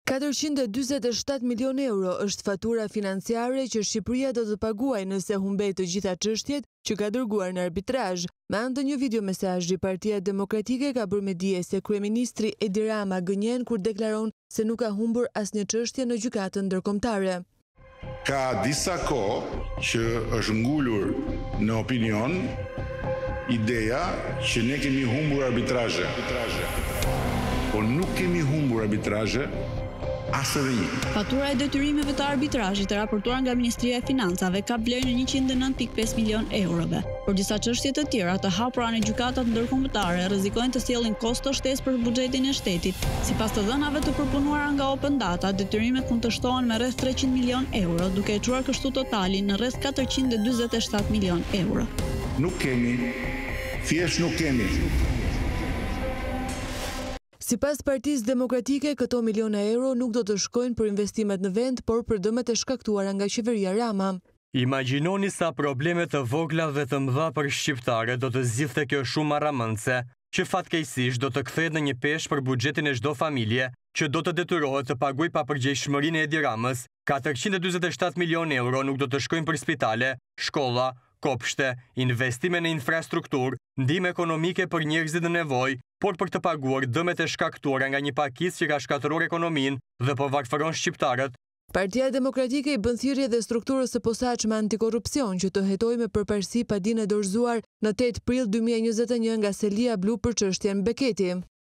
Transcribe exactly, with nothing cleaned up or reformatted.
katërqind e dyzet e shtatë milion euro është fatura financiare që Shqipëria do të paguajë nëse humbej të gjitha çështjet që ka dërguar në arbitrazh. Me anë të një videomesazhi, Partia Demokratike ka bërë me dije se kryeministri Edi Rama gënjen kur deklaron se nuk ka humbur asnjë çështje në gjykatën ndërkombëtare. Ka disa kohë që është ngulur në opinion ideja që ne kemi humbur arbitrazhe. Po nuk kemi humbur arbitrazhe asë dhe një. Fatura e detyrimeve të arbitrazhit e raportuar nga Ministria e Financave ka vlerën e njëqind e nëntë pikë pesë milion eurove. Por disa çështje të tjera të hapura në gjykatat ndërkombëtare rrezikojnë të sjellin kosto shtesë për buxhetin e shtetit. Sipas të dhënave të përpunuara nga Open Data, detyrimet mund të shtohen me rreth treqind milion euro, duke e çuar kështu totalin në rreth katërqind e dyzet e shtatë milion euro. Nuk kemi, thjesht nuk kemi. Sipas Partisë Demokratike, këto miliona euro nuk do të shkojnë për investimet në vend, por për dëmet e shkaktuara nga qeveria Rama. Imagjinoni sa probleme të vogla dhe të mëdha për shqiptare do të zgjidhte kjo shumë arramëndse, që fatkeqësisht do të kthehet në një peshë për buxhetin e çdo familje, që do të detyrohet të paguajë papërgjegjshmërinë e Edi Ramës. katërqind e dyzet e shtatë milion euro nuk do të shkojnë për spitale, shkolla, kopshte, investime në infrastrukturë, ndihmë ekonomike për njerëzit në nevojë, por për të paguar dëmet e shkaktuara nga një pakicë që ka shkatëruar ekonominë dhe po varfëron shqiptarët. Partia Demokratike i bën thirrje dhe strukturës së posaçme antikorrupsion që të hetojë me përparësi padinë e dorëzuar në tetë prill dy mijë e njëzet e një nga Selia Blu për çështjen Beketi.